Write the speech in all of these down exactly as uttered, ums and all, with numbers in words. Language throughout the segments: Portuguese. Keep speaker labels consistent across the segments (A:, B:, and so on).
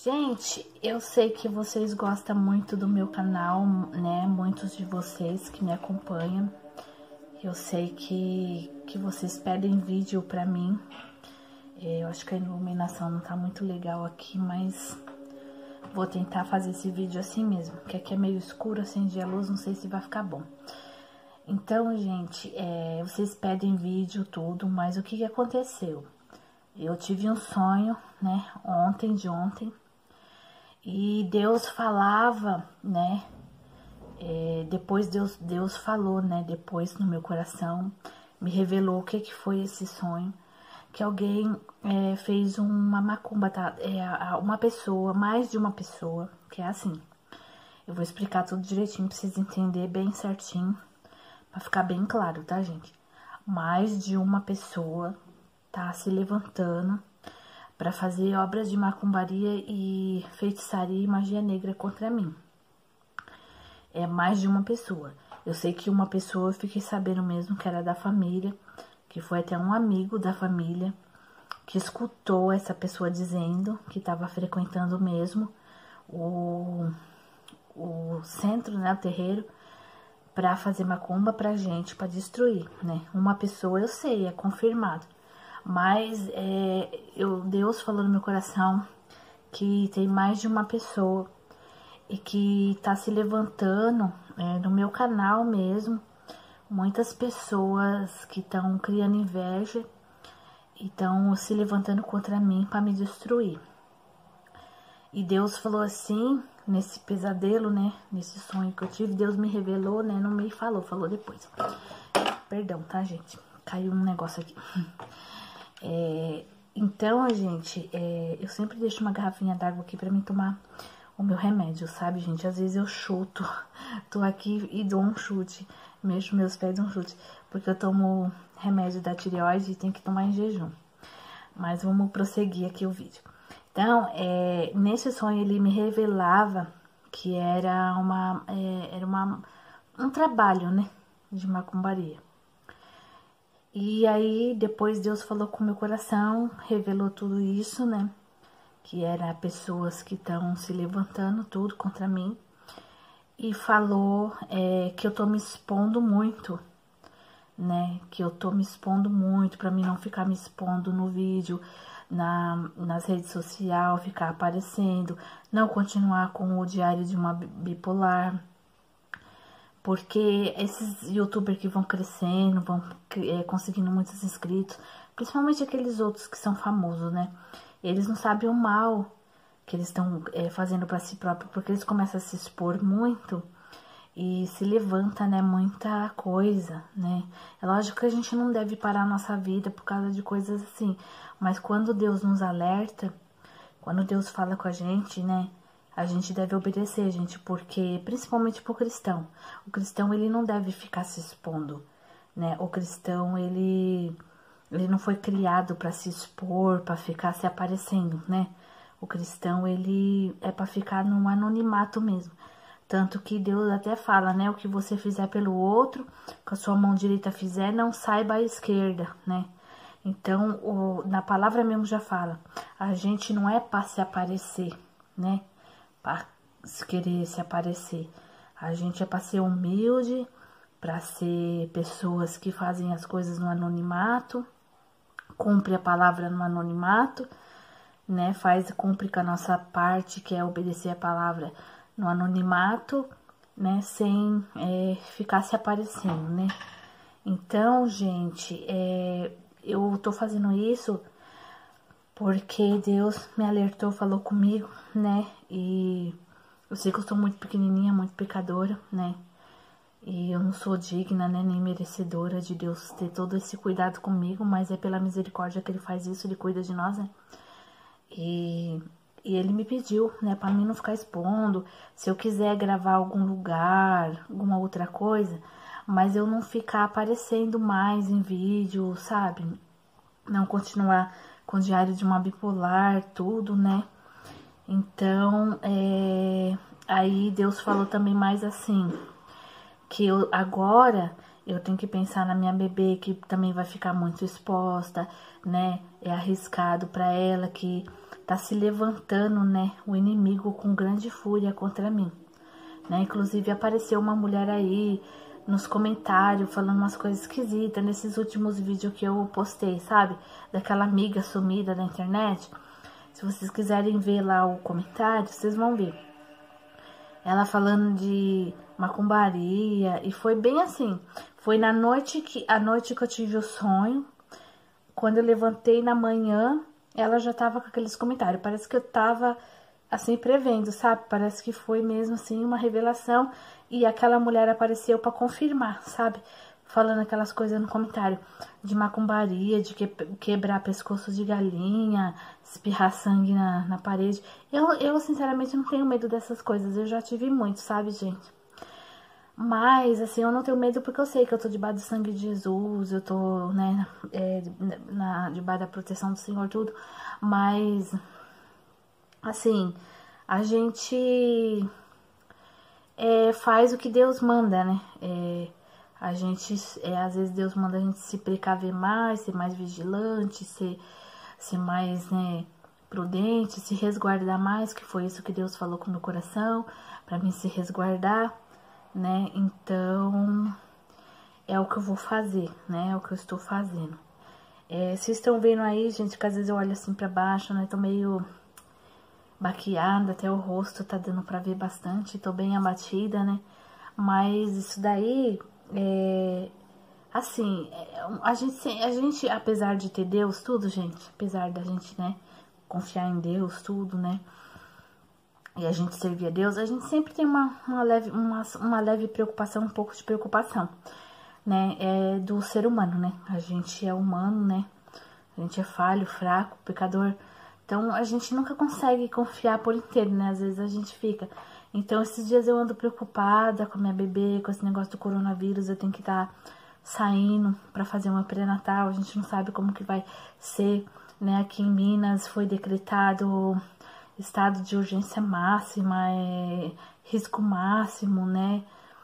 A: Gente, eu sei que vocês gostam muito do meu canal, né? Muitos de vocês que me acompanham. Eu sei que, que vocês pedem vídeo pra mim. Eu acho que a iluminação não tá muito legal aqui, mas vou tentar fazer esse vídeo assim mesmo. Que aqui é meio escuro, acendi a luz, não sei se vai ficar bom. Então, gente, é, vocês pedem vídeo, tudo, mas o que que aconteceu? Eu tive um sonho, né, ontem, de ontem, e Deus falava, né, é, depois Deus, Deus falou, né, depois no meu coração, me revelou o que que foi esse sonho, que alguém é, fez uma macumba, tá, é, uma pessoa, mais de uma pessoa, que é assim, eu vou explicar tudo direitinho pra vocês entenderem bem certinho, pra ficar bem claro, tá, gente? Mais de uma pessoa tá se levantando para fazer obras de macumbaria e feitiçaria e magia negra contra mim. É mais de uma pessoa. Eu sei que uma pessoa, eu fiquei sabendo mesmo que era da família, que foi até um amigo da família, que escutou essa pessoa dizendo que estava frequentando mesmo o, o centro, né, o terreiro, para fazer macumba pra gente, para destruir, né? Uma pessoa, eu sei, é confirmado. Mas é, eu, Deus falou no meu coração que tem mais de uma pessoa e que tá se levantando é, no meu canal mesmo. Muitas pessoas que estão criando inveja e estão se levantando contra mim para me destruir. E Deus falou assim, nesse pesadelo, né, nesse sonho que eu tive, Deus me revelou, né, não me falou, falou depois. Perdão, tá, gente? Caiu um negócio aqui. É, então, gente, é, eu sempre deixo uma garrafinha d'água aqui pra mim tomar o meu remédio, sabe, gente? Às vezes eu chuto, tô aqui e dou um chute, mexo meus pés e dou um chute, porque eu tomo remédio da tireoide e tenho que tomar em jejum. Mas vamos prosseguir aqui o vídeo. Então, é, nesse sonho ele me revelava que era, uma, é, era uma, um trabalho, né, de macumbaria. E aí, depois Deus falou com o meu coração, revelou tudo isso, né? Que era pessoas que estão se levantando tudo contra mim. E falou é, que eu tô me expondo muito, né? Que eu tô me expondo muito pra mim não ficar me expondo no vídeo, na, nas redes sociais, ficar aparecendo, não continuar com o diário de uma bipolar. Porque esses youtubers que vão crescendo, vão é, conseguindo muitos inscritos, principalmente aqueles outros que são famosos, né? Eles não sabem o mal que eles estão é, fazendo para si próprio, porque eles começam a se expor muito e se levanta, né, muita coisa, né? É lógico que a gente não deve parar a nossa vida por causa de coisas assim, mas quando Deus nos alerta, quando Deus fala com a gente, né? A gente deve obedecer, gente, porque, principalmente pro cristão, o cristão, ele não deve ficar se expondo, né? O cristão, ele, ele não foi criado para se expor, para ficar se aparecendo, né? O cristão, ele é para ficar no anonimato mesmo. Tanto que Deus até fala, né? O que você fizer pelo outro, que a sua mão direita fizer, não saiba a esquerda, né? Então, o, na palavra mesmo já fala, a gente não é para se aparecer, né? Para querer se aparecer. A gente é para ser humilde, para ser pessoas que fazem as coisas no anonimato, cumpre a palavra no anonimato, né? Faz, cumpre com a nossa parte, que é obedecer a palavra no anonimato, né? Sem é, ficar se aparecendo, né? Então, gente, é, eu tô fazendo isso porque Deus me alertou, falou comigo, né? E eu sei que eu sou muito pequenininha, muito pecadora, né? E eu não sou digna, né? Nem merecedora de Deus ter todo esse cuidado comigo, mas é pela misericórdia que Ele faz isso, Ele cuida de nós, né? E, e Ele me pediu, né? Pra mim não ficar expondo, se eu quiser gravar algum lugar, alguma outra coisa, mas eu não ficar aparecendo mais em vídeo, sabe? Não continuar com o diário de uma bipolar, tudo, né? Então, é, aí Deus falou também mais assim, que eu, agora eu tenho que pensar na minha bebê, que também vai ficar muito exposta, né? É arriscado pra ela, que tá se levantando, né, o inimigo com grande fúria contra mim, né? Inclusive apareceu uma mulher aí nos comentários falando umas coisas esquisitas nesses últimos vídeos que eu postei, sabe? Daquela amiga sumida da internet. Se vocês quiserem ver lá o comentário, vocês vão ver. Ela falando de macumbaria, e foi bem assim. Foi na noite que, a noite que eu tive o sonho. Quando eu levantei na manhã, ela já tava com aqueles comentários. Parece que eu tava, assim, prevendo, sabe? Parece que foi mesmo, assim, uma revelação. E aquela mulher apareceu pra confirmar, sabe? Falando aquelas coisas no comentário. De macumbaria, de que, quebrar pescoço de galinha, espirrar sangue na, na parede. Eu, eu, sinceramente, não tenho medo dessas coisas. Eu já tive muito, sabe, gente? Mas, assim, eu não tenho medo porque eu sei que eu tô debaixo do sangue de Jesus, eu tô, né, é, na, debaixo da proteção do Senhor, tudo. Mas, assim, a gente é, faz o que Deus manda, né? É, a gente, é, às vezes Deus manda a gente se precaver mais, ser mais vigilante, ser, ser mais, né, prudente, se resguardar mais, que foi isso que Deus falou com o meu coração, pra mim se resguardar. Né, então, é o que eu vou fazer, né, é o que eu estou fazendo. É, vocês estão vendo aí, gente, que às vezes eu olho assim pra baixo, né, tô meio baqueada, até o rosto tá dando pra ver bastante, tô bem abatida, né, mas isso daí, é, assim, a gente, a gente, apesar de ter Deus, tudo, gente, apesar da gente, né, confiar em Deus, tudo, né, e a gente servir a Deus, a gente sempre tem uma, uma, leve, uma, uma leve preocupação, um pouco de preocupação, né, é do ser humano, né, a gente é humano, né, a gente é falho, fraco, pecador, então a gente nunca consegue confiar por inteiro, né, às vezes a gente fica, então esses dias eu ando preocupada com a minha bebê, com esse negócio do coronavírus, eu tenho que estar saindo pra fazer uma pré-natal, a gente não sabe como que vai ser, né, aqui em Minas foi decretado estado de urgência máxima, é, risco máximo, né,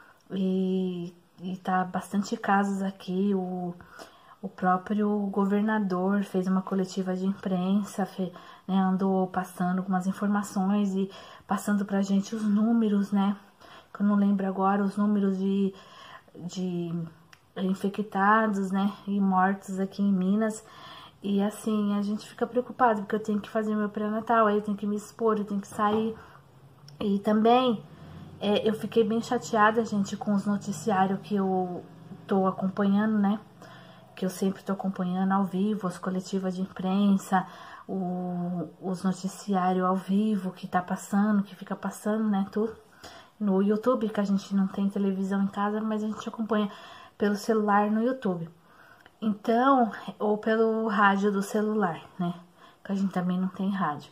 A: e, e tá bastante casos aqui, o, o próprio governador fez uma coletiva de imprensa, fe, né, andou passando algumas informações e passando pra gente os números, né, que eu não lembro agora, os números de, de infectados, né, e mortos aqui em Minas. E assim, a gente fica preocupado, porque eu tenho que fazer meu pré-natal, aí eu tenho que me expor, eu tenho que sair. E também, é, eu fiquei bem chateada, gente, com os noticiários que eu tô acompanhando, né? Que eu sempre tô acompanhando ao vivo, as coletivas de imprensa, o, os noticiários ao vivo que tá passando, que fica passando, né, tudo. No YouTube, que a gente não tem televisão em casa, mas a gente acompanha pelo celular no YouTube. Então, ou pelo rádio do celular, né? Que a gente também não tem rádio.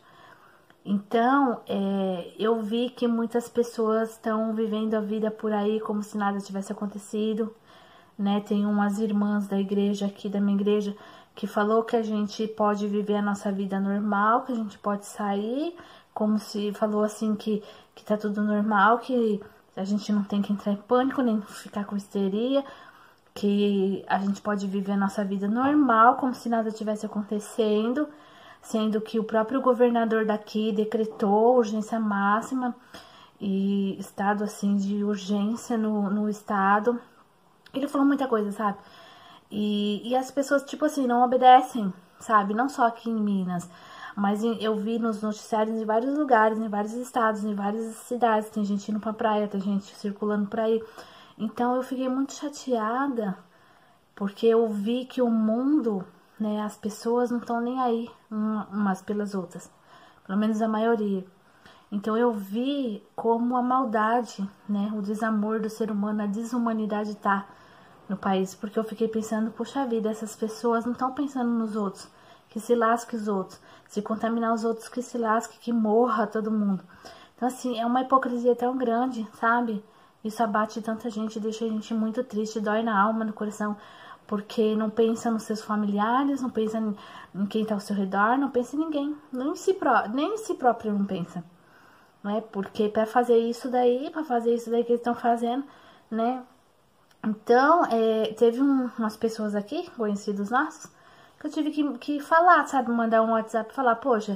A: Então, é, eu vi que muitas pessoas estão vivendo a vida por aí como se nada tivesse acontecido, né? Tem umas irmãs da igreja aqui, da minha igreja, que falou que a gente pode viver a nossa vida normal, que a gente pode sair, como se falou assim que, que tá tudo normal, que a gente não tem que entrar em pânico, nem ficar com histeria, que a gente pode viver a nossa vida normal, como se nada tivesse acontecendo, sendo que o próprio governador daqui decretou urgência máxima e estado, assim, de urgência no, no estado. Ele falou muita coisa, sabe? E, e as pessoas, tipo assim, não obedecem, sabe? Não só aqui em Minas, mas em, eu vi nos noticiários em vários lugares, em vários estados, em várias cidades. Tem gente indo pra praia, tem gente circulando por aí. Então, eu fiquei muito chateada, porque eu vi que o mundo, né, as pessoas não estão nem aí umas pelas outras, pelo menos a maioria. Então, eu vi como a maldade, né, o desamor do ser humano, a desumanidade tá no país, porque eu fiquei pensando, puxa vida, essas pessoas não estão pensando nos outros, que se lasque os outros, se contaminar os outros, que se lasque, que morra todo mundo. Então, assim, é uma hipocrisia tão grande, sabe? Isso abate tanta gente, deixa a gente muito triste, dói na alma, no coração, porque não pensa nos seus familiares, não pensa em quem tá ao seu redor, não pensa em ninguém, nem em si, pró nem em si próprio não pensa, né? Porque para fazer isso daí, para fazer isso daí que eles estão fazendo, né? Então, é, teve um, umas pessoas aqui, conhecidos nossos, que eu tive que, que falar, sabe? Mandar um WhatsApp e falar, poxa,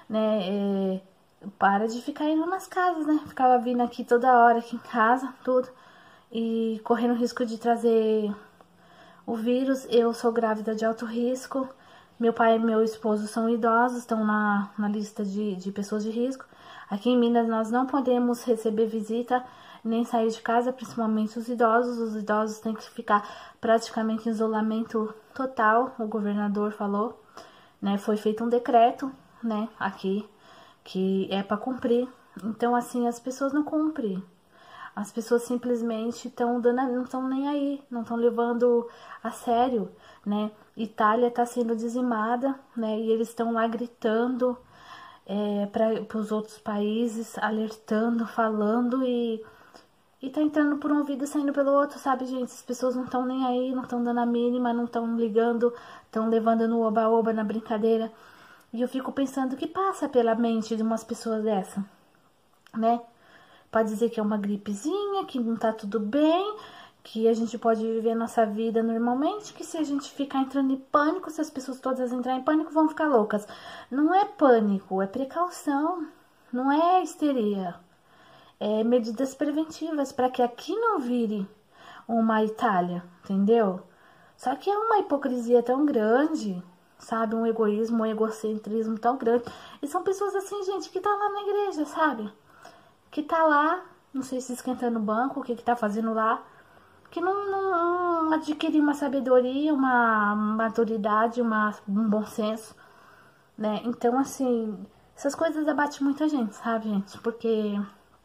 A: né, é, para de ficar indo nas casas, né, ficava vindo aqui toda hora, aqui em casa, tudo, e correndo risco de trazer o vírus. Eu sou grávida de alto risco, meu pai e meu esposo são idosos, estão na, na lista de, de pessoas de risco. Aqui em Minas nós não podemos receber visita, nem sair de casa, principalmente os idosos. Os idosos têm que ficar praticamente em isolamento total, o governador falou, né? Foi feito um decreto, né, aqui, que é para cumprir. Então, assim, as pessoas não cumprem. As pessoas simplesmente estão dando, não estão nem aí, não estão levando a sério, né? Itália está sendo dizimada, né? E eles estão lá gritando é, para os outros países, alertando, falando e, e tá entrando por um ouvido e saindo pelo outro, sabe, gente? As pessoas não estão nem aí, não estão dando a mínima, não estão ligando, estão levando no oba-oba, na brincadeira. E eu fico pensando o que passa pela mente de umas pessoas dessa, né? Pode dizer que é uma gripezinha, que não tá tudo bem, que a gente pode viver a nossa vida normalmente, que se a gente ficar entrando em pânico, se as pessoas todas entrarem em pânico, vão ficar loucas. Não é pânico, é precaução, não é histeria. É medidas preventivas para que aqui não vire uma Itália, entendeu? Só que é uma hipocrisia tão grande, sabe? Um egoísmo, um egocentrismo tão grande. E são pessoas assim, gente, que tá lá na igreja, sabe? Que tá lá, não sei se esquentando o banco, o que que tá fazendo lá, que não, não, não adquire uma sabedoria, uma maturidade, uma, um bom senso, né? Então, assim, essas coisas abatem muita gente, sabe, gente? Porque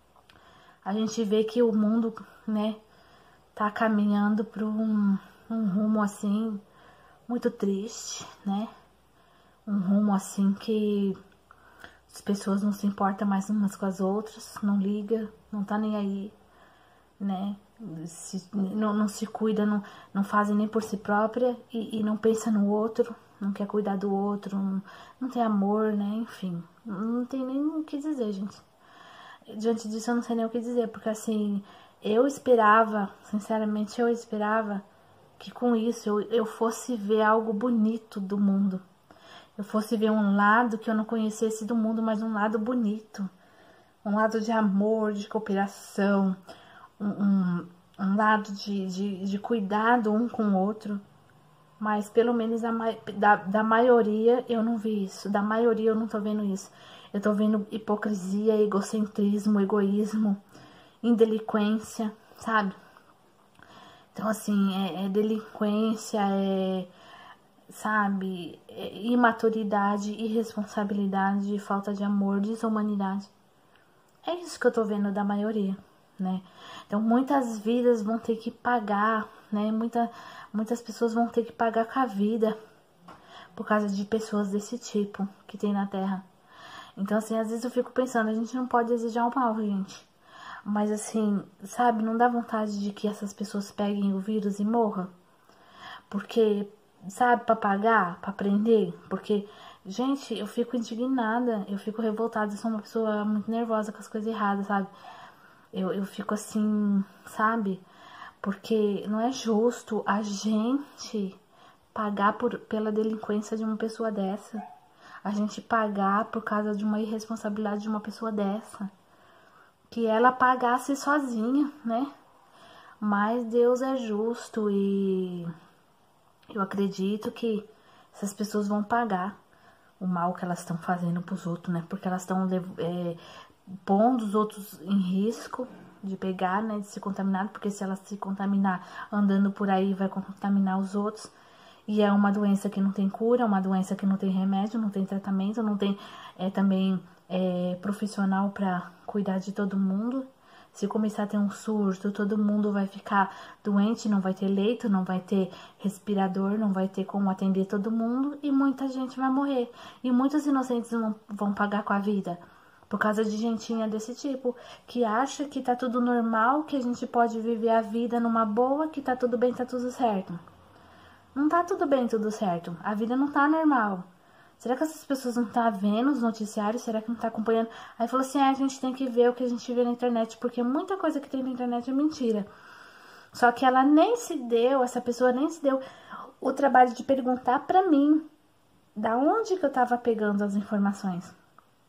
A: a gente vê que o mundo, né, tá caminhando para um, um rumo, assim, muito triste, né? Um rumo, assim, que as pessoas não se importam mais umas com as outras, não liga, não tá nem aí, né? Se, não, não se cuida, não, não fazem nem por si própria e, e não pensa no outro, não quer cuidar do outro, não, não tem amor, né? Enfim, não tem nem o que dizer, gente. Diante disso eu não sei nem o que dizer, porque assim, eu esperava, sinceramente eu esperava que com isso eu, eu fosse ver algo bonito do mundo. Eu fosse ver um lado que eu não conhecesse do mundo, mas um lado bonito. Um lado de amor, de cooperação, um, um, um lado de, de, de cuidado um com o outro. Mas pelo menos a, da, da maioria eu não vi isso. Da maioria eu não tô vendo isso. Eu tô vendo hipocrisia, egocentrismo, egoísmo, indelinquência, sabe? Então assim, é, é delinquência, é... sabe, imaturidade, irresponsabilidade, falta de amor, desumanidade. É isso que eu tô vendo da maioria, né? Então muitas vidas vão ter que pagar, né? Muita, muitas pessoas vão ter que pagar com a vida por causa de pessoas desse tipo que tem na Terra. Então assim, às vezes eu fico pensando, a gente não pode desejar o mal, gente. Mas assim, sabe, não dá vontade de que essas pessoas peguem o vírus e morram? Porque... sabe, pra pagar, pra aprender, porque, gente, eu fico indignada, eu fico revoltada, eu sou uma pessoa muito nervosa com as coisas erradas, sabe, eu, eu fico assim, sabe, porque não é justo a gente pagar por, pela delinquência de uma pessoa dessa, a gente pagar por causa de uma irresponsabilidade de uma pessoa dessa, que ela pagasse sozinha, né, mas Deus é justo e... eu acredito que essas pessoas vão pagar o mal que elas estão fazendo pros outros, né? Porque elas estão é, pondo os outros em risco de pegar, né? De se contaminar, porque se elas se contaminar andando por aí, vai contaminar os outros. E é uma doença que não tem cura, é uma doença que não tem remédio, não tem tratamento, não tem é, também é, profissional para cuidar de todo mundo. Se começar a ter um surto, todo mundo vai ficar doente, não vai ter leito, não vai ter respirador, não vai ter como atender todo mundo e muita gente vai morrer. E muitos inocentes vão, vão pagar com a vida por causa de gentinha desse tipo, que acha que tá tudo normal, que a gente pode viver a vida numa boa, que tá tudo bem, tá tudo certo. Não tá tudo bem, tudo certo. A vida não tá normal. Será que essas pessoas não estão vendo os noticiários? Será que não tá acompanhando? Aí falou assim, ah, a gente tem que ver o que a gente vê na internet, porque muita coisa que tem na internet é mentira. Só que ela nem se deu, essa pessoa nem se deu o trabalho de perguntar pra mim da onde que eu tava pegando as informações.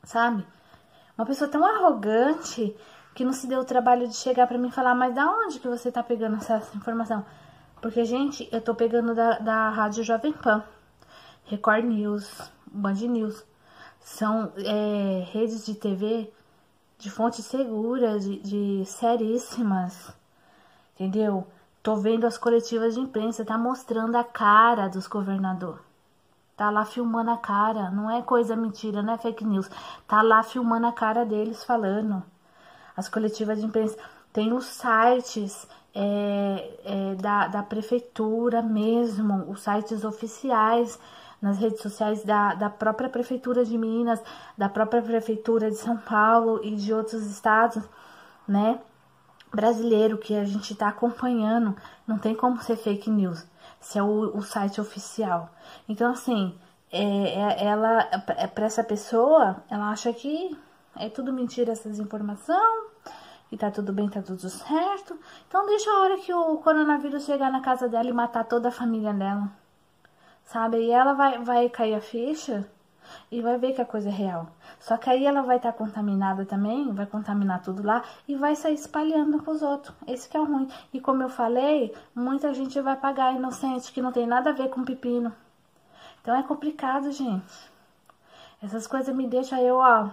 A: sabe? Uma pessoa tão arrogante que não se deu o trabalho de chegar pra mim e falar, mas da onde que você tá pegando essa informação? Porque, gente, eu tô pegando da, da Rádio Jovem Pan, Record News, Band News. São é, redes de T V de fontes seguras, de, de seríssimas, entendeu? Tô vendo as coletivas de imprensa, tá mostrando a cara dos governadores. Tá lá filmando a cara, não é coisa mentira, não é fake news. Tá lá filmando a cara deles falando. As coletivas de imprensa, tem os sites é, é, da, da prefeitura mesmo, os sites oficiais, nas redes sociais da, da própria prefeitura de Minas, da própria prefeitura de São Paulo e de outros estados, né, brasileiro, que a gente tá acompanhando. Não tem como ser fake news, se é o, o site oficial. Então, assim, é, é, ela, é, pra essa pessoa, ela acha que é tudo mentira essas informações, e tá tudo bem, tá tudo certo. Então deixa a hora que o coronavírus chegar na casa dela e matar toda a família dela, sabe? E ela vai, vai cair a ficha e vai ver que a coisa é real. Só que aí ela vai estar tá contaminada também, vai contaminar tudo lá e vai sair espalhando pros outros. Esse que é o ruim. E como eu falei, muita gente vai pagar inocente, que não tem nada a ver com pepino. Então é complicado, gente. Essas coisas me deixam eu, ó,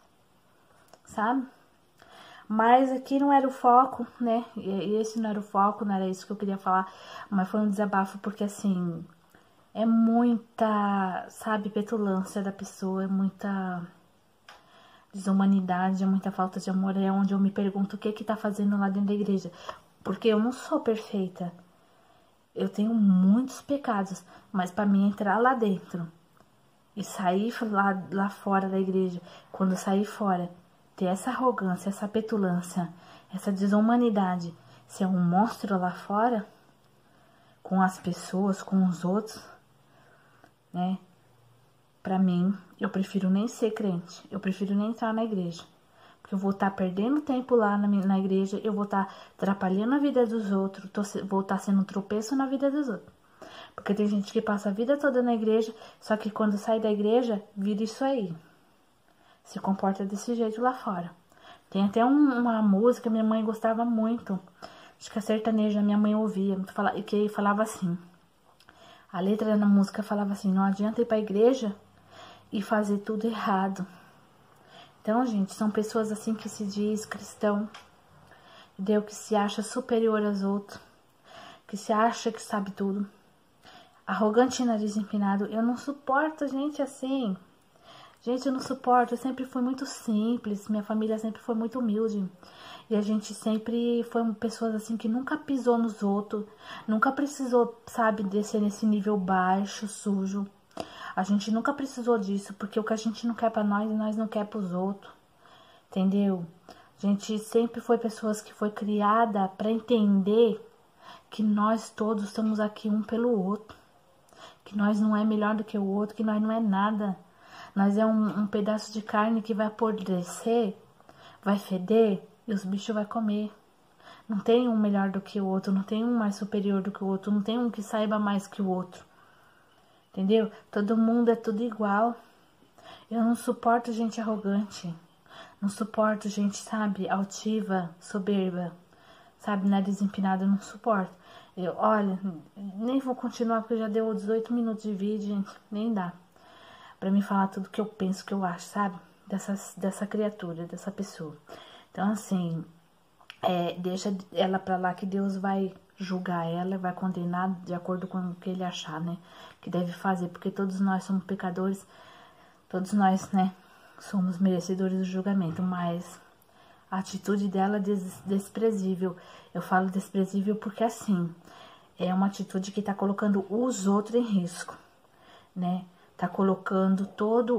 A: sabe? Mas aqui não era o foco, né? E esse não era o foco, não era isso que eu queria falar. Mas foi um desabafo porque, assim, é muita, sabe, petulância da pessoa, é muita desumanidade, é muita falta de amor. É onde eu me pergunto o que que tá fazendo lá dentro da igreja. Porque eu não sou perfeita. Eu tenho muitos pecados, mas para mim entrar lá dentro e sair lá, lá fora da igreja, quando eu sair fora, ter essa arrogância, essa petulância, essa desumanidade, ser um monstro lá fora, com as pessoas, com os outros, né? Pra mim, eu prefiro nem ser crente, eu prefiro nem entrar na igreja. Porque eu vou estar tá perdendo tempo lá na, na igreja, eu vou estar tá atrapalhando a vida dos outros, tô, vou estar tá sendo um tropeço na vida dos outros. Porque tem gente que passa a vida toda na igreja, só que quando sai da igreja, vira isso aí. Se comporta desse jeito lá fora. Tem até um, uma música, minha mãe gostava muito, acho que a sertaneja, minha mãe ouvia, que falava assim, a letra da música falava assim, não adianta ir pra igreja e fazer tudo errado. Então, gente, são pessoas assim que se diz cristão, entendeu? Que se acha superior aos outros, que se acha que sabe tudo. Arrogante e nariz empinado. Eu não suporto gente assim. Gente, eu não suporto. Eu sempre fui muito simples. Minha família sempre foi muito humilde. E a gente sempre foi pessoas assim que nunca pisou nos outros. Nunca precisou, sabe, descer nesse nível baixo, sujo. A gente nunca precisou disso, porque o que a gente não quer pra nós, nós não quer pros outros, entendeu? A gente sempre foi pessoas que foi criada pra entender que nós todos estamos aqui um pelo outro, que nós não é melhor do que o outro, que nós não é nada. Nós é um, um pedaço de carne que vai apodrecer, vai feder e os bichos vão comer. Não tem um melhor do que o outro, não tem um mais superior do que o outro, não tem um que saiba mais que o outro. Entendeu? Todo mundo é tudo igual. Eu não suporto gente arrogante. Não suporto gente, sabe, altiva, soberba. Sabe, nariz empinado, eu não suporto. Eu, olha, nem vou continuar porque já deu dezoito minutos de vídeo, gente. Nem dá pra me falar tudo que eu penso, que eu acho, sabe? Dessa, dessa criatura, dessa pessoa. Então, assim, é, deixa ela pra lá que Deus vai julgar ela, vai condenar de acordo com o que ele achar, né? Que deve fazer, porque todos nós somos pecadores, todos nós, né, somos merecedores do julgamento, mas a atitude dela é des desprezível. Eu falo desprezível porque, assim, é uma atitude que tá colocando os outros em risco, né? Tá colocando todo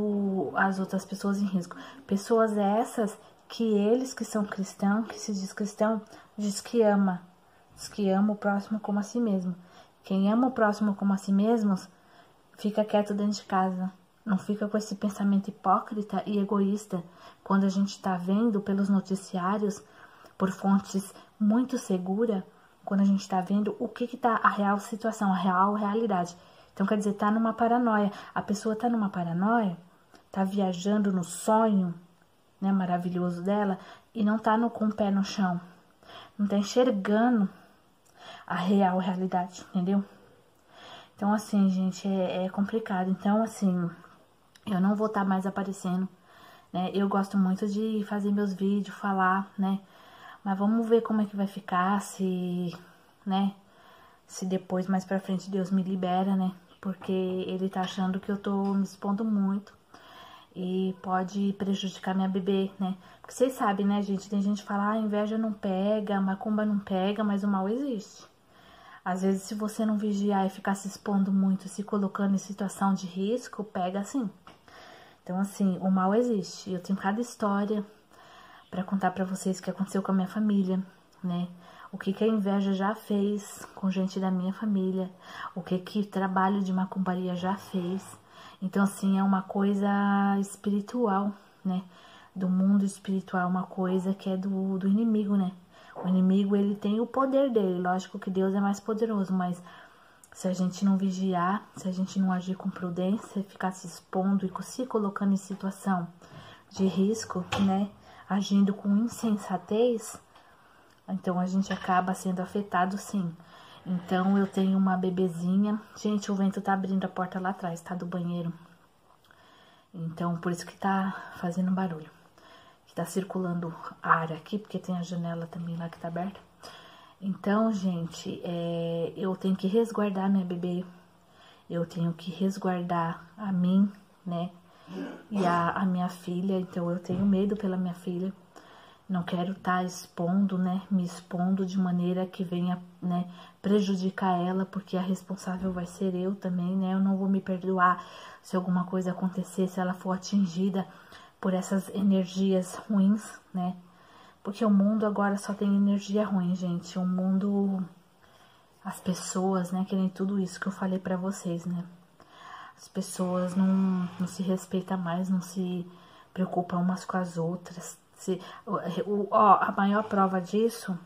A: o as outras pessoas em risco. Pessoas essas que eles que são cristãos, que se diz cristão, diz que ama, diz que ama o próximo como a si mesmo. Quem ama o próximo como a si mesmos, fica quieto dentro de casa. Não fica com esse pensamento hipócrita e egoísta. Quando a gente tá vendo pelos noticiários, por fontes muito seguras, quando a gente tá vendo o que que tá a real situação, a real realidade. Então, quer dizer, tá numa paranoia. A pessoa tá numa paranoia, tá viajando no sonho, né, maravilhoso dela, e não tá no, com o pé no chão. Não tá enxergando a real realidade, entendeu? Então, assim, gente, é, é complicado. Então, assim, eu não vou estar tá mais aparecendo, né? Eu gosto muito de fazer meus vídeos, falar, né? Mas vamos ver como é que vai ficar, se, né? Se depois, mais pra frente, Deus me libera, né? Porque ele tá achando que eu tô me expondo muito e pode prejudicar minha bebê, né? Porque vocês sabem, né, gente? Tem gente que fala, ah, inveja não pega, macumba não pega, mas o mal existe. Às vezes, se você não vigiar e ficar se expondo muito, se colocando em situação de risco, pega sim. Então, assim, o mal existe. Eu tenho cada história pra contar pra vocês o que aconteceu com a minha família, né? O que que a inveja já fez com gente da minha família. O que que trabalho de macumbaria já fez. Então, assim, é uma coisa espiritual, né? Do mundo espiritual, uma coisa que é do, do inimigo, né? O inimigo, ele tem o poder dele. Lógico que Deus é mais poderoso, mas se a gente não vigiar, se a gente não agir com prudência, ficar se expondo e se colocando em situação de risco, né? Agindo com insensatez, então a gente acaba sendo afetado, sim. Então eu tenho uma bebezinha. Gente, o vento tá abrindo a porta lá atrás, tá? Do banheiro. Então, por isso que tá fazendo barulho. Tá circulando ar aqui, porque tem a janela também lá que tá aberta. Então, gente, é, eu tenho que resguardar minha bebê. Eu tenho que resguardar a mim, né? E a, a minha filha. Então, eu tenho medo pela minha filha. Não quero estar tá expondo, né? Me expondo de maneira que venha, né? Prejudicar ela, porque a responsável vai ser eu também, né? Eu não vou me perdoar se alguma coisa acontecer, se ela for atingida por essas energias ruins, né? Porque o mundo agora só tem energia ruim, gente. O mundo, as pessoas, né, querem tudo isso que eu falei pra vocês, né? As pessoas não, não se respeitam mais, não se preocupam umas com as outras. Se, o, ó, a maior prova disso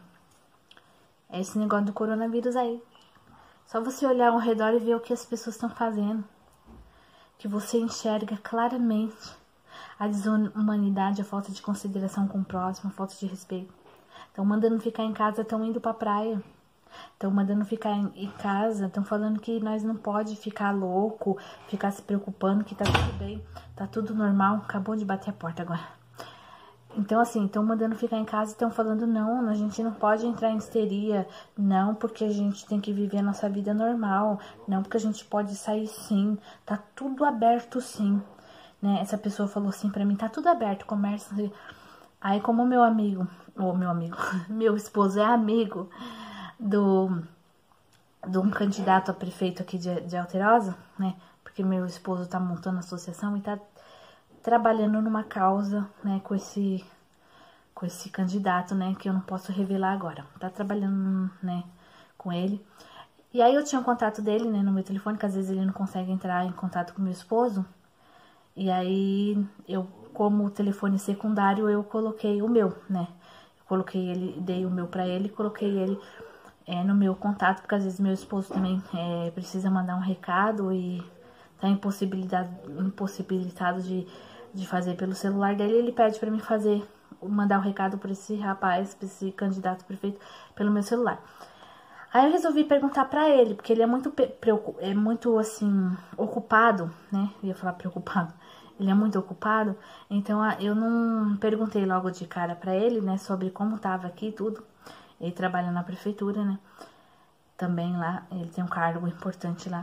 A: é esse negócio do coronavírus aí. Só você olhar ao redor e ver o que as pessoas estão fazendo. Que você enxerga claramente a desumanidade, a falta de consideração com o próximo, a falta de respeito. Estão mandando ficar em casa, estão indo pra praia. Estão mandando ficar em, em casa, estão falando que nós não pode ficar louco, ficar se preocupando, que tá tudo bem, tá tudo normal. Acabou de bater a porta agora. Então, assim, estão mandando ficar em casa e estão falando, não, a gente não pode entrar em histeria, não, porque a gente tem que viver a nossa vida normal, não, porque a gente pode sair sim, tá tudo aberto sim. Né? Essa pessoa falou assim pra mim, tá tudo aberto, comércio. Aí, como meu amigo, ou meu amigo, meu esposo é amigo do, de um candidato a prefeito aqui de, de Alterosa, né? Porque meu esposo tá montando a associação e tá trabalhando numa causa, né, com esse, com esse candidato, né, que eu não posso revelar agora. Tá trabalhando, né, com ele. E aí eu tinha o contato dele, né, no meu telefone, que às vezes ele não consegue entrar em contato com meu esposo. E aí, eu, como telefone secundário, eu coloquei o meu, né? Eu coloquei ele, dei o meu pra ele, coloquei ele é, no meu contato, porque às vezes meu esposo também é, precisa mandar um recado e tá impossibilitado, impossibilitado de, de fazer pelo celular dele. Ele pede pra mim fazer, mandar o recado pra esse rapaz, pra esse candidato prefeito, pelo meu celular. Aí eu resolvi perguntar pra ele, porque ele é muito, é muito assim, ocupado, né? Eu ia falar preocupado. Ele é muito ocupado, então eu não perguntei logo de cara pra ele, né? Sobre como tava aqui e tudo. Ele trabalha na prefeitura, né? Também lá, ele tem um cargo importante lá.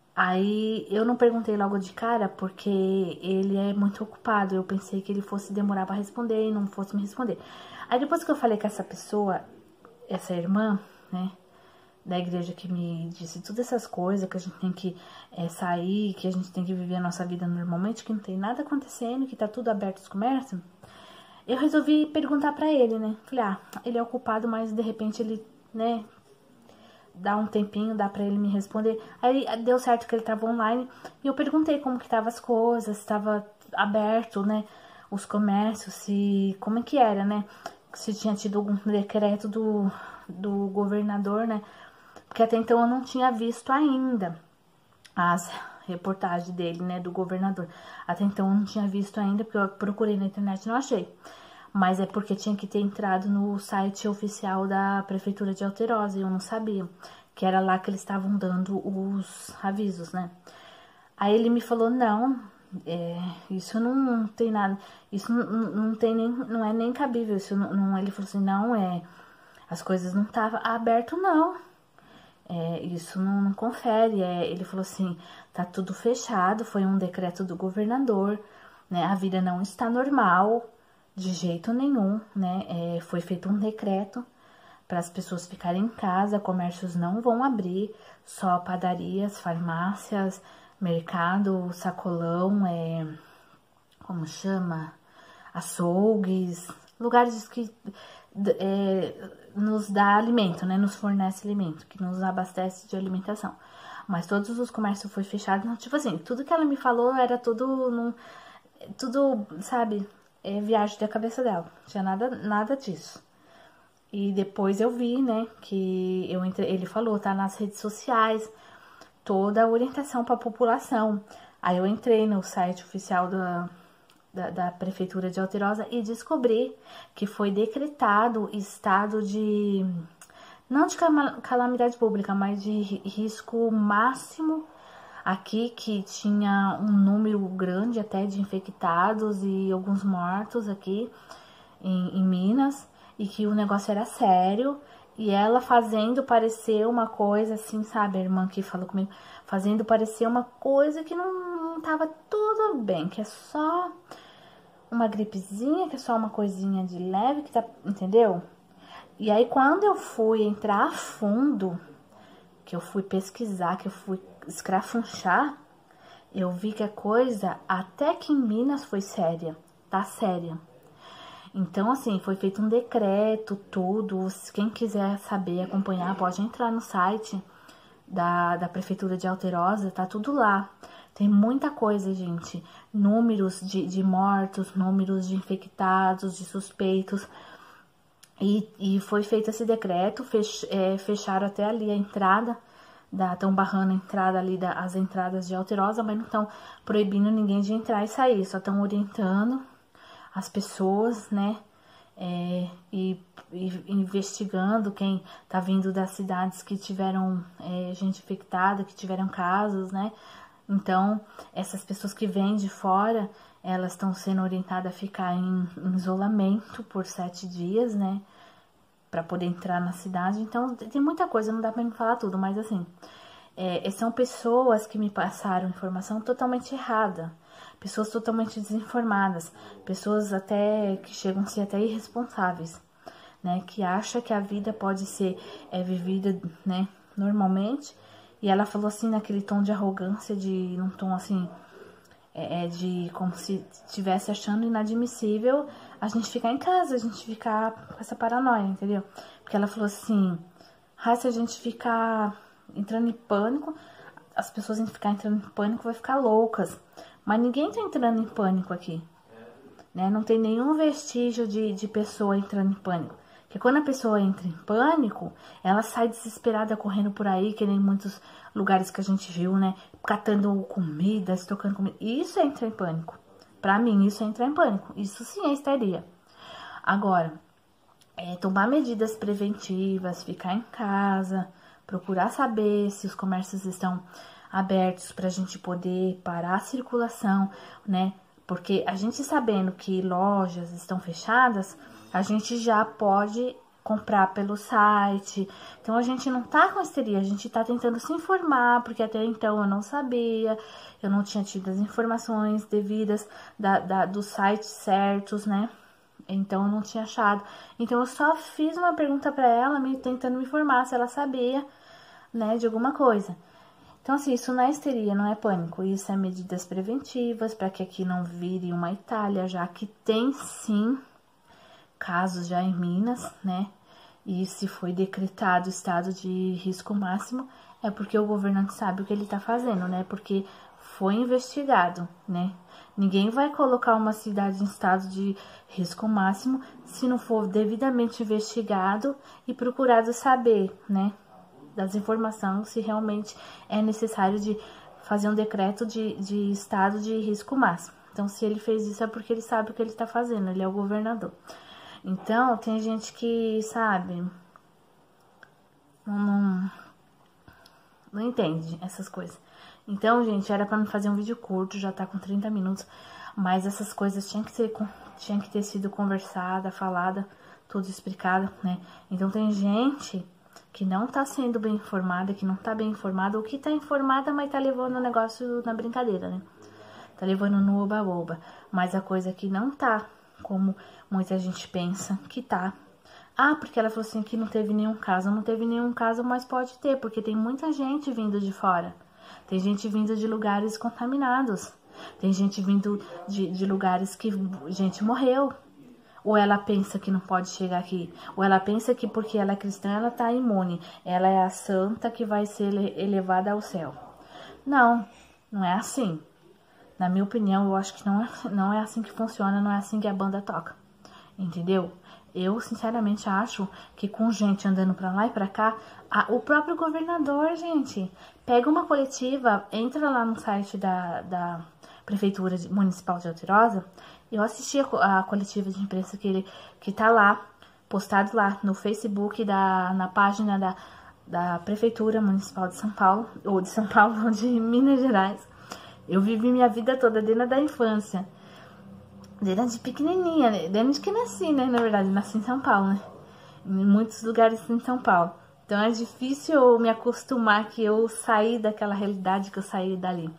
A: Aí eu não perguntei logo de cara, porque ele é muito ocupado. Eu pensei que ele fosse demorar pra responder e não fosse me responder. Aí depois que eu falei com essa pessoa, essa irmã, né? Da igreja que me disse todas essas coisas, que a gente tem que é, sair, que a gente tem que viver a nossa vida normalmente, que não tem nada acontecendo, que tá tudo aberto os comércios, eu resolvi perguntar pra ele, né? Falei, ah, ele é ocupado, mas de repente ele, né, dá um tempinho, dá pra ele me responder. Aí deu certo que ele tava online, e eu perguntei como que tava as coisas, se tava aberto, né, os comércios, se, como é que era, né? Se tinha tido algum decreto do, do governador, né? Porque até então eu não tinha visto ainda as reportagem dele, né, do governador. Até então eu não tinha visto ainda, porque eu procurei na internet e não achei. Mas é porque tinha que ter entrado no site oficial da Prefeitura de Alterosa, e eu não sabia, que era lá que eles estavam dando os avisos, né. Aí ele me falou, não, é, isso não, não tem nada, isso não, não tem nem, não é nem cabível, isso não, não, ele falou assim, não, é, as coisas não estavam abertas, não. É, isso não, não confere, é, ele falou assim, tá tudo fechado, foi um decreto do governador, né, a vida não está normal, de jeito nenhum, né, é, foi feito um decreto para as pessoas ficarem em casa, comércios não vão abrir, só padarias, farmácias, mercado, sacolão, é, como chama, açougues, lugares que é, nos dá alimento, né, nos fornece alimento, que nos abastece de alimentação. Mas todos os comércios foi fechado, tipo assim, tudo que ela me falou era tudo, num, tudo, sabe, é viagem da cabeça dela, não tinha nada, nada disso. E depois eu vi, né, que eu entre, ele falou, tá nas redes sociais, toda a orientação para a população. Aí eu entrei no site oficial da Da, da Prefeitura de Alterosa e descobri que foi decretado estado de, não de calamidade pública, mas de risco máximo aqui, que tinha um número grande até de infectados e alguns mortos aqui em, em Minas, e que o negócio era sério, e ela fazendo parecer uma coisa assim, sabe, a irmã que falou comigo, fazendo parecer uma coisa que não, não tava tudo bem, que é só uma gripezinha, que é só uma coisinha de leve, que tá, entendeu? E aí, quando eu fui entrar a fundo, que eu fui pesquisar, que eu fui escrafunchar, eu vi que a coisa, até que em Minas, foi séria, tá séria. Então, assim, foi feito um decreto, tudo. Quem quiser saber, acompanhar, pode entrar no site da, da Prefeitura de Alterosa, tá tudo lá. Tem muita coisa, gente. Números de, de mortos, números de infectados, de suspeitos. E, e foi feito esse decreto, fech, é, fecharam até ali a entrada, estão barrando a entrada ali, da, as entradas de Alterosa, mas não estão proibindo ninguém de entrar e sair, só estão orientando as pessoas, né, é, e, e investigando quem tá vindo das cidades que tiveram é, gente infectada, que tiveram casos, né. Então, essas pessoas que vêm de fora, elas estão sendo orientadas a ficar em, em isolamento por sete dias, né? Pra poder entrar na cidade. Então, tem muita coisa, não dá pra me falar tudo, mas assim, é, são pessoas que me passaram informação totalmente errada. Pessoas totalmente desinformadas. Pessoas até que chegam a ser até irresponsáveis, né? Que acham que a vida pode ser é, vivida, né, normalmente. E ela falou assim, naquele tom de arrogância, de num tom assim, é, é de como se estivesse achando inadmissível a gente ficar em casa, a gente ficar com essa paranoia, entendeu? Porque ela falou assim, ah, se a gente ficar entrando em pânico, as pessoas vão ficar entrando em pânico, vai ficar loucas. Mas ninguém tá entrando em pânico aqui, né? Não tem nenhum vestígio de, de pessoa entrando em pânico. Porque quando a pessoa entra em pânico, ela sai desesperada correndo por aí, que nem muitos lugares que a gente viu, né? Catando comida, estocando comida. Isso é entrar em pânico. Pra mim, isso é entrar em pânico. Isso sim é histeria. Agora, é tomar medidas preventivas, ficar em casa, procurar saber se os comércios estão abertos pra gente poder parar a circulação, né? Porque a gente sabendo que lojas estão fechadas, a gente já pode comprar pelo site. Então, a gente não tá com histeria, a gente tá tentando se informar, porque até então eu não sabia, eu não tinha tido as informações devidas da, da, dos sites certos, né? Então, eu não tinha achado. Então, eu só fiz uma pergunta pra ela, me, tentando me informar se ela sabia, né, de alguma coisa. Então, assim, isso não é histeria, não é pânico. Isso é medidas preventivas para que aqui não vire uma Itália, já que tem, sim, casos já em Minas, né? E se foi decretado estado de risco máximo, é porque o governante sabe o que ele tá fazendo, né? Porque foi investigado, né? Ninguém vai colocar uma cidade em estado de risco máximo se não for devidamente investigado e procurado saber, né, das informações, se realmente é necessário de fazer um decreto de, de estado de risco máximo. Então, se ele fez isso é porque ele sabe o que ele tá fazendo, ele é o governador. Então, tem gente que, sabe, não, não, não entende essas coisas. Então, gente, era pra me fazer um vídeo curto, já tá com trinta minutos, mas essas coisas tinham que ter, tinham que ter sido conversada, falada, tudo explicado, né? Então, tem gente que não tá sendo bem informada, que não tá bem informada, ou que tá informada, mas tá levando o negócio na brincadeira, né? Tá levando no oba-oba. Mas a coisa que não tá como muita gente pensa que tá. Ah, porque ela falou assim que não teve nenhum caso. Não teve nenhum caso, mas pode ter, porque tem muita gente vindo de fora. Tem gente vindo de lugares contaminados. Tem gente vindo de, de lugares que gente morreu. Ou ela pensa que não pode chegar aqui. Ou ela pensa que porque ela é cristã, ela tá imune. Ela é a santa que vai ser elevada ao céu. Não, não é assim. Na minha opinião, eu acho que não é, não é assim que funciona, não é assim que a banda toca. Entendeu? Eu, sinceramente, acho que com gente andando pra lá e pra cá, a, o próprio governador, gente, pega uma coletiva, entra lá no site da, da Prefeitura Municipal de Alterosa. Eu assisti a, a coletiva de imprensa que, ele, que tá lá, postado lá no Facebook, da, na página da, da Prefeitura Municipal de São Paulo, ou de São Paulo, ou de Minas Gerais. Eu vivi minha vida toda desde da infância, desde pequenininha, né? Desde que nasci, né? Na verdade, nasci em São Paulo, né? Em muitos lugares em São Paulo. Então é difícil eu me acostumar que eu saí daquela realidade, que eu saí dali.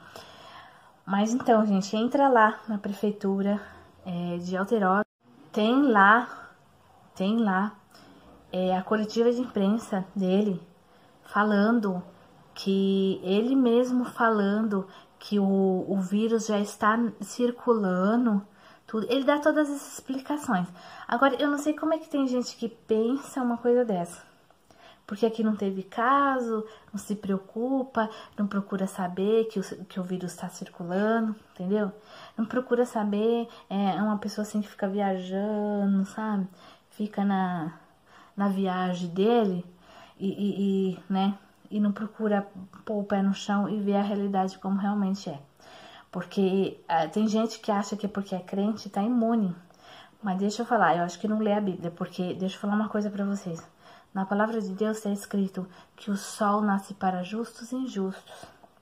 A: Mas então, gente, entra lá na prefeitura é, de Alterosa, tem lá, tem lá é, a coletiva de imprensa dele falando que ele mesmo falando que o, o vírus já está circulando, tudo. Ele dá todas as explicações. Agora, eu não sei como é que tem gente que pensa uma coisa dessa. Porque aqui não teve caso, não se preocupa, não procura saber que o, que o vírus está circulando, entendeu? Não procura saber, é uma pessoa assim que fica viajando, sabe? Fica na, na viagem dele e, e, e né? E não procura pôr o pé no chão e ver a realidade como realmente é. Porque uh, tem gente que acha que porque é crente tá imune. Mas deixa eu falar, eu acho que não lê a Bíblia, porque deixa eu falar uma coisa pra vocês. Na palavra de Deus está escrito que o sol nasce para justos e injustos.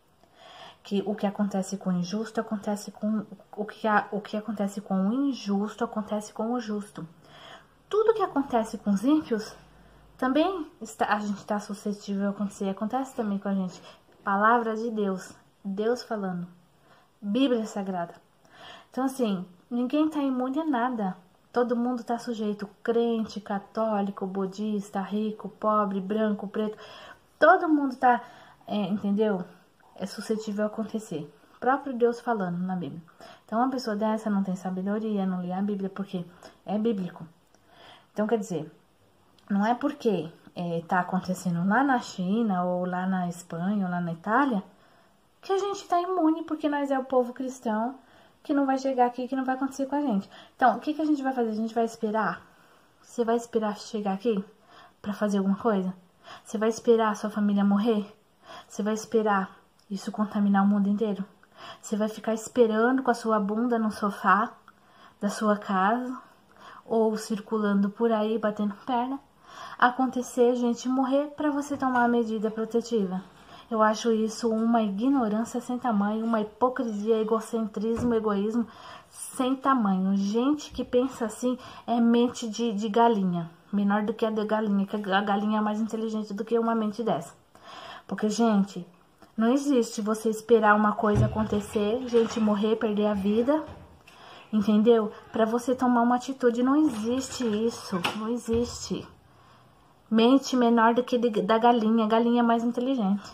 A: Que o que acontece com o injusto acontece com o que, a, o que acontece com o injusto acontece com o justo. Tudo que acontece com os ímpios também está, a gente está suscetível a acontecer. Acontece também com a gente. Palavra de Deus. Deus falando. Bíblia Sagrada. Então, assim, ninguém está imune a nada. Todo mundo está sujeito. Crente, católico, budista, rico, pobre, branco, preto. Todo mundo está, é, entendeu? É suscetível a acontecer. O próprio Deus falando na Bíblia. Então, uma pessoa dessa não tem sabedoria, não lê a Bíblia, porque é bíblico. Então, quer dizer... Não é porque está é, acontecendo lá na China, ou lá na Espanha, ou lá na Itália, que a gente está imune, porque nós é o povo cristão, que não vai chegar aqui, que não vai acontecer com a gente. Então, o que, que a gente vai fazer? A gente vai esperar? Você vai esperar chegar aqui para fazer alguma coisa? Você vai esperar a sua família morrer? Você vai esperar isso contaminar o mundo inteiro? Você vai ficar esperando com a sua bunda no sofá da sua casa, ou circulando por aí, batendo perna, acontecer, gente, morrer para você tomar a medida protetiva. Eu acho isso uma ignorância sem tamanho, uma hipocrisia, egocentrismo, egoísmo sem tamanho. Gente que pensa assim é mente de, de galinha, menor do que a de galinha, que a galinha é mais inteligente do que uma mente dessa. Porque, gente, não existe você esperar uma coisa acontecer, gente morrer, perder a vida, entendeu? Para você tomar uma atitude. Não existe isso, não existe. Mente menor do que de, da galinha, a galinha é mais inteligente.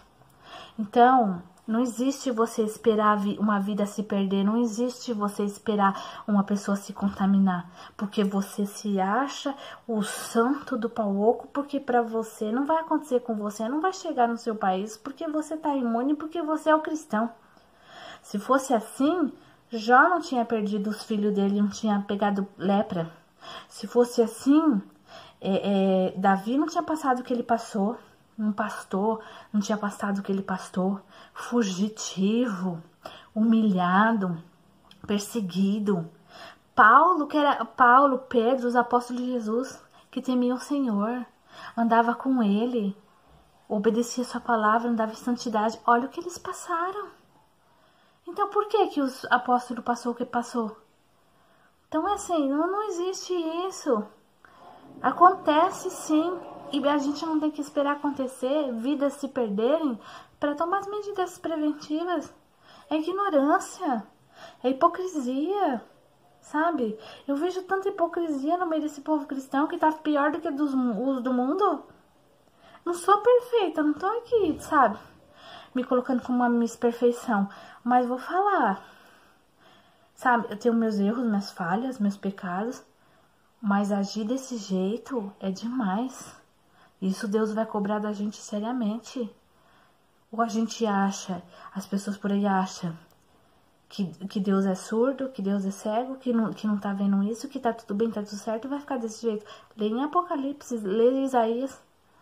A: Então, não existe você esperar uma vida se perder, não existe você esperar uma pessoa se contaminar, porque você se acha o santo do pau oco, porque para você não vai acontecer com você, não vai chegar no seu país, porque você tá imune, porque você é o cristão. Se fosse assim, Jó não tinha perdido os filhos dele, não tinha pegado lepra. Se fosse assim... É, é, Davi não tinha passado o que ele passou, não pastou, não tinha passado o que ele pastou, fugitivo, humilhado, perseguido. Paulo, que era Paulo, Pedro, os apóstolos de Jesus, que temiam o Senhor, andava com ele, obedecia a sua palavra, andava em santidade. Olha o que eles passaram. Então por que que os apóstolos passou o que passou? Então é assim, não, não existe isso. Acontece sim, e a gente não tem que esperar acontecer, vidas se perderem, para tomar as medidas preventivas. É ignorância, é hipocrisia, sabe? Eu vejo tanta hipocrisia no meio desse povo cristão que tá pior do que dos, os do mundo. Não sou perfeita, não tô aqui, sabe? Me colocando como uma Miss Perfeição, mas vou falar, sabe? Eu tenho meus erros, minhas falhas, meus pecados, mas agir desse jeito é demais. Isso Deus vai cobrar da gente seriamente. Ou a gente acha, as pessoas por aí acham que, que Deus é surdo, que Deus é cego, que não, que não tá vendo isso, que tá tudo bem, tá tudo certo e vai ficar desse jeito. Lê em Apocalipse, lê em Isaías.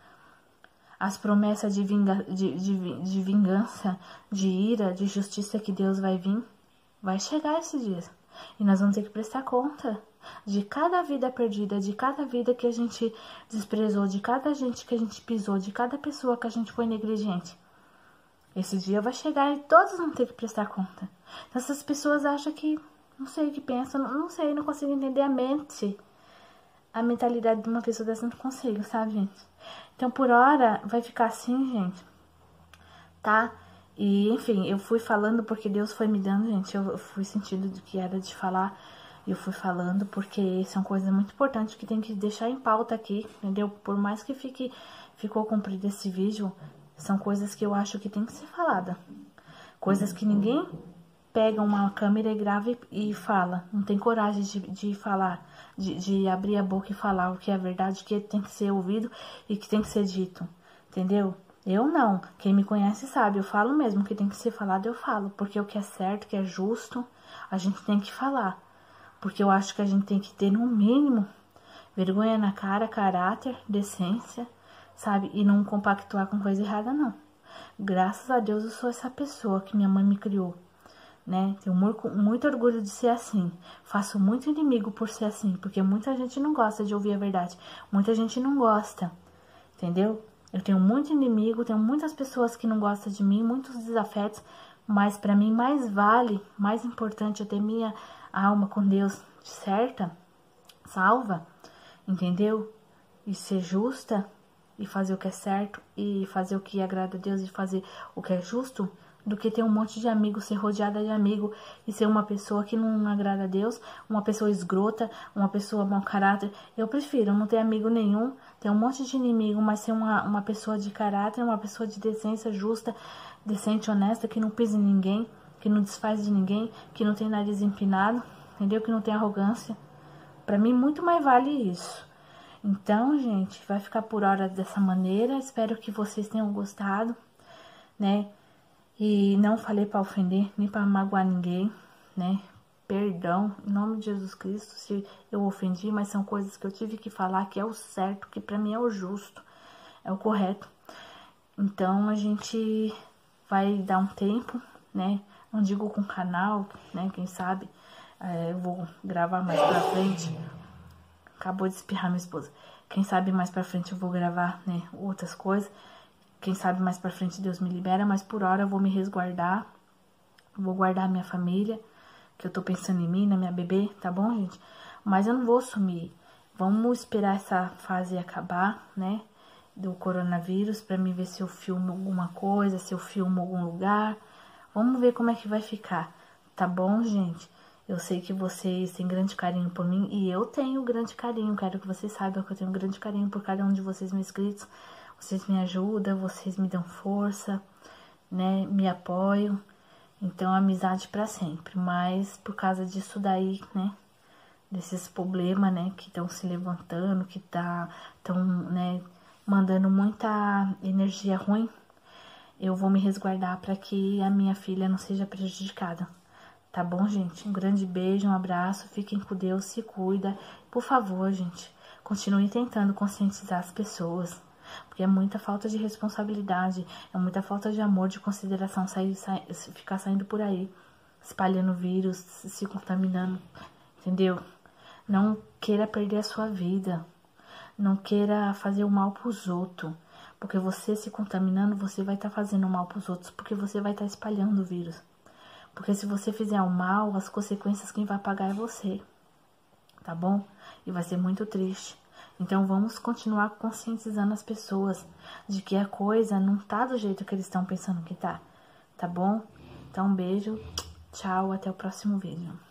A: As promessas de, vinga, de, de, de vingança, de ira, de justiça que Deus vai vir, vai chegar esse dia. E nós vamos ter que prestar conta de cada vida perdida, de cada vida que a gente desprezou, de cada gente que a gente pisou, de cada pessoa que a gente foi negligente. Esse dia vai chegar e todos vão ter que prestar conta. Então, essas pessoas acham que, não sei o que pensam, não, não sei, não consigo entender a mente, a mentalidade de uma pessoa dessa, não consigo, sabe, gente? Então, por hora, vai ficar assim, gente, tá? E, enfim, eu fui falando porque Deus foi me dando, gente, eu fui sentindo do que era de falar, eu fui falando porque são coisas muito importantes que tem que deixar em pauta aqui, entendeu? Por mais que fique, ficou comprido esse vídeo, são coisas que eu acho que tem que ser falada. Coisas que ninguém pega uma câmera e grava e, e fala, não tem coragem de, de falar, de, de abrir a boca e falar o que é verdade, o que tem que ser ouvido e que tem que ser dito, entendeu? Eu não, quem me conhece sabe, eu falo mesmo, o que tem que ser falado eu falo, porque o que é certo, o que é justo, a gente tem que falar, porque eu acho que a gente tem que ter no mínimo vergonha na cara, caráter, decência, sabe, e não compactuar com coisa errada não. Graças a Deus eu sou essa pessoa que minha mãe me criou, né? Tenho muito, muito orgulho de ser assim. Faço muito inimigo por ser assim, porque muita gente não gosta de ouvir a verdade. Muita gente não gosta, entendeu? Eu tenho muito inimigo, tenho muitas pessoas que não gostam de mim, muitos desafetos, mas pra mim mais vale, mais importante eu ter minha alma com Deus certa, salva, entendeu? E ser justa, e fazer o que é certo, e fazer o que agrada a Deus, e fazer o que é justo, do que ter um monte de amigos, ser rodeada de amigo e ser uma pessoa que não agrada a Deus, uma pessoa escrota, uma pessoa mau caráter. Eu prefiro não ter amigo nenhum, ter um monte de inimigo, mas ser uma, uma pessoa de caráter, uma pessoa de decência justa, decente, honesta, que não pisa em ninguém, que não desfaz de ninguém, que não tem nariz empinado, entendeu? Que não tem arrogância. Pra mim, muito mais vale isso. Então, gente, vai ficar por hora dessa maneira. Espero que vocês tenham gostado, né? E não falei pra ofender, nem pra magoar ninguém, né? Perdão, em nome de Jesus Cristo, se eu ofendi, mas são coisas que eu tive que falar, que é o certo, que pra mim é o justo, é o correto. Então, a gente vai dar um tempo, né? Não digo com o canal, né? Quem sabe, é, eu vou gravar mais pra frente. Acabou de espirrar minha esposa. Quem sabe mais pra frente eu vou gravar, né, outras coisas. Quem sabe mais pra frente Deus me libera, mas por hora eu vou me resguardar. Vou guardar minha família, que eu tô pensando em mim, na minha bebê, tá bom, gente? Mas eu não vou sumir. Vamos esperar essa fase acabar, né, do coronavírus, pra mim ver se eu filmo alguma coisa, se eu filmo algum lugar. Vamos ver como é que vai ficar, tá bom, gente? Eu sei que vocês têm grande carinho por mim e eu tenho grande carinho. Quero que vocês saibam que eu tenho grande carinho por cada um de vocês, meus inscritos. Vocês me ajudam, vocês me dão força, né? Me apoiam. Então, amizade pra sempre. Mas por causa disso daí, né? Desses problemas, né? Que estão se levantando, que tá, estão, né? Mandando muita energia ruim. Eu vou me resguardar para que a minha filha não seja prejudicada. Tá bom, gente? Um grande beijo, um abraço, fiquem com Deus, se cuida. Por favor, gente, continue tentando conscientizar as pessoas. Porque é muita falta de responsabilidade, é muita falta de amor, de consideração, sair, sair, ficar saindo por aí, espalhando vírus, se contaminando, entendeu? Não queira perder a sua vida, não queira fazer o mal pros outros, porque você se contaminando, você vai estar tá fazendo mal pros outros, porque você vai estar tá espalhando o vírus. Porque se você fizer o mal, as consequências quem vai pagar é você, tá bom? E vai ser muito triste. Então vamos continuar conscientizando as pessoas de que a coisa não tá do jeito que eles estão pensando que tá, tá bom? Então um beijo, tchau, até o próximo vídeo.